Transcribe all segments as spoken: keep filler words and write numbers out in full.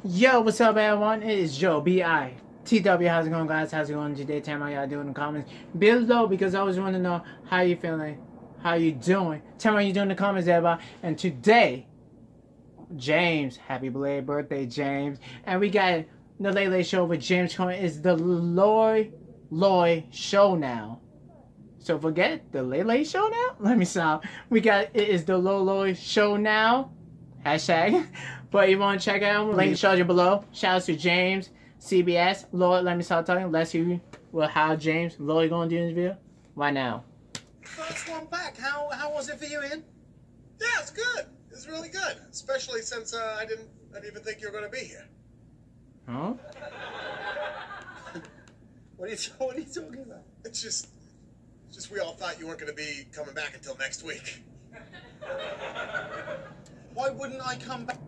Yo, what's up, everyone? It is Joe, B I T W. How's it going, guys? How's it going today? Tell me how y'all doing in the comments below, because I always want to know how you feeling, how you doing. Tell me how you doing in the comments, everybody. And today, James, happy belated birthday, James. And we got the Late Late Show with James Corden. It's the Lorde Lorde show now. So forget the Late Late Show now? Let me stop. We got, it is the Lorde Lorde show now. Hashtag. But you want to check out, link shows you below. Shout out to James, C B S, Lord. Let me start talking. Let's see what how James, Lord, going to do in this video. Right now. First one back. How how was it for you, Ian? Yeah, it's good. It's really good, especially since uh, I didn't I didn't even think you were going to be here. Huh? What are you What are you talking about? It's just, it's just we all thought you weren't going to be coming back until next week. Why wouldn't I come back?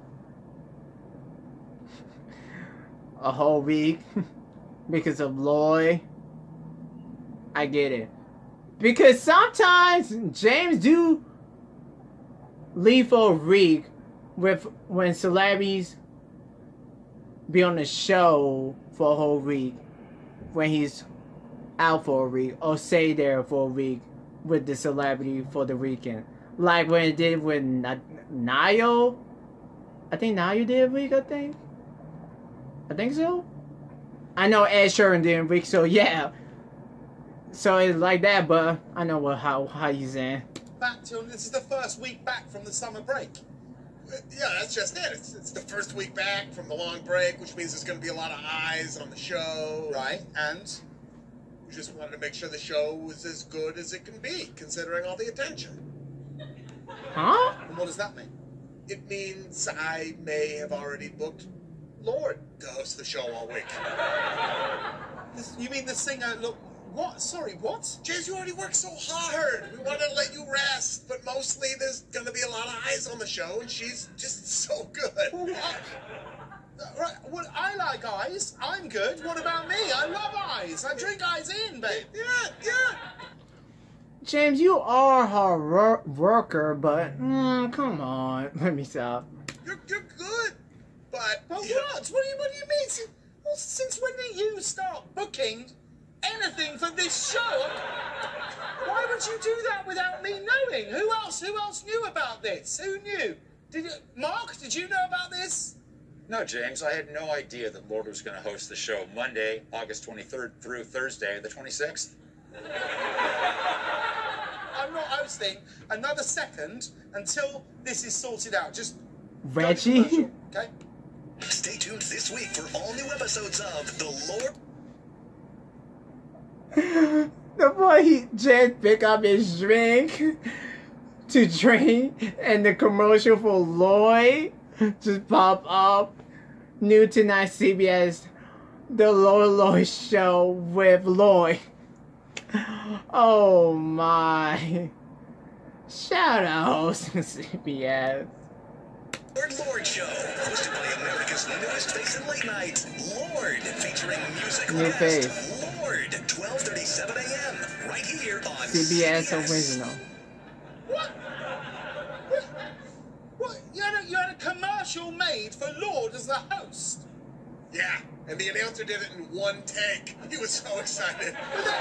A whole week because of Lloyd. I get it. Because sometimes James do leave for a week with when celebrities be on the show for a whole week when he's out for a week, or stay there for a week with the celebrity for the weekend. Like when it did with Niall. I think Niall did a week, I think. I think so. I know Ed Sheeran did a week, so yeah. So it's like that, but I know what how how you saying. Back till this is the first week back from the summer break. Yeah, that's just it. It's, it's the first week back from the long break, which means there's going to be a lot of eyes on the show. Right, and? We just wanted to make sure the show was as good as it can be, considering all the attention. Huh? And what does that mean? It means I may have already booked Lorde to host the show all week. This, you mean the singer, look, what? Sorry, what? James, you already worked so hard. We wanted to let you rest, but mostly there's going to be a lot of eyes on the show, and she's just so good. Well, what? Right, well, I like eyes. I'm good. What about me? I love eyes. I drink eyes in, babe. Yeah, yeah. James, you are a hard wor worker, but mm, come on, let me stop. You're you're good, but. But what? What do you What do you mean? Since, well, since when did you start booking anything for this show? Why would you do that without me knowing? Who else? Who else knew about this? Who knew? Did you, Mark? Did you know about this? No, James, I had no idea that Lorde was going to host the show Monday, August twenty-third through Thursday, the twenty-sixth. I'm not hosting another second until this is sorted out. Just Reggie? Okay? Stay tuned this week for all new episodes of The Lorde. The boy, he just pick up his drink to drink, and the commercial for Lloyd just pop up. New tonight, C B S, the Lorde Lorde show with Lloyd. Oh my! Shout out to C B S. Lorde Lorde Show, hosted by America's newest face in late night, Lorde, featuring music New last. face. Lorde, twelve thirty-seven a m right here on C B S original. What? What? What? You had, a, you had a commercial made for Lorde as the host? Yeah, and the announcer did it in one take. He was so excited.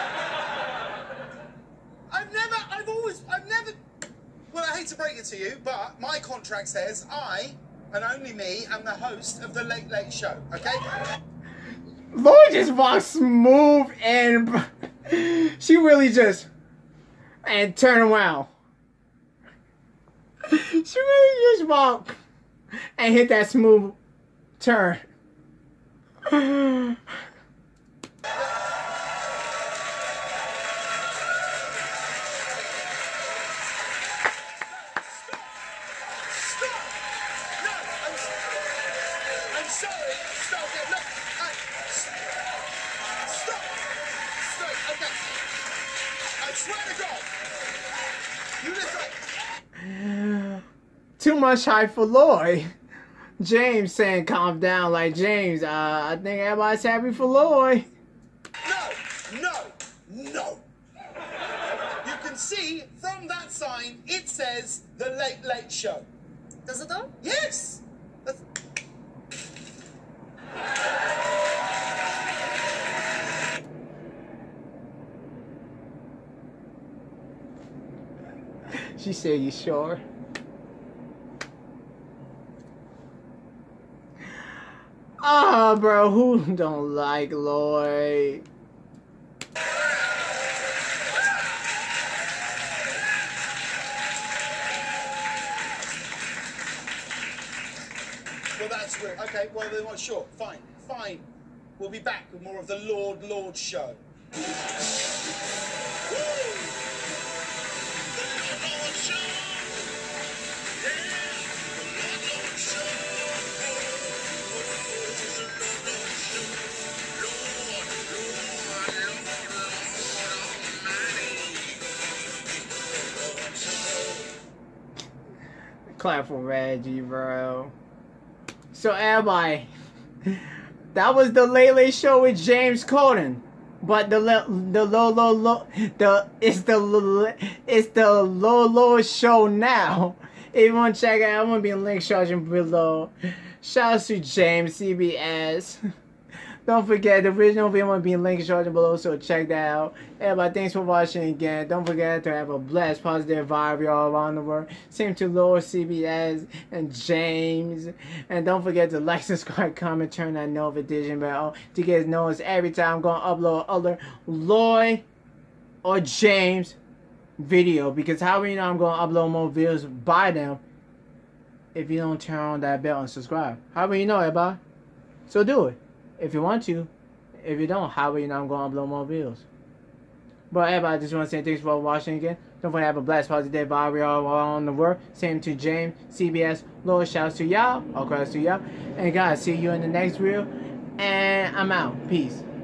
I've never, I've always, I've never, well, I hate to break it to you, but my contract says I, and only me, am the host of the Late Late Show, okay? Lloyd just walks smooth, and she really just, and turn around. She really just walk and hit that smooth turn. Too much hype for Lloyd. James saying calm down, like James, uh, I think everybody's happy for Lloyd. No, no, no. You can see from that sign, it says The Late Late Show. Does it though? Yes. That's... She said, you sure? Ah, oh, bro, who don't like Lorde? Well, that's weird. Okay, well, then, well, sure, fine, fine. We'll be back with more of the Lorde Lorde show. Clap for Reggie, bro. So everybody, that was the Late Late Show with James Corden. But the the low low low the it's the it's the low low show now. If you want to check it out, I'm gonna be in link section below. Shout out to James C B S. Don't forget, the original video will be in link section below, so check that out. Everybody, thanks for watching again. Don't forget to have a blessed, positive vibe all around the world. Same to Lorde, C B S, and James. And don't forget to like, subscribe, comment, turn that notification bell to get notice every time I'm going to upload other Lorde or James video. Because how do you know I'm going to upload more videos by them if you don't turn on that bell and subscribe? How do you know, everybody? So do it. If you want to. If you don't, how will you know I'm going to upload more videos? But everybody, just want to say thanks for watching again. Don't forget to have a blessed, positive vibe all around the world. Same to James, C B S, Lorde, shouts to y'all. All credits to y'all. And guys, see you in the next video. And I'm out. Peace.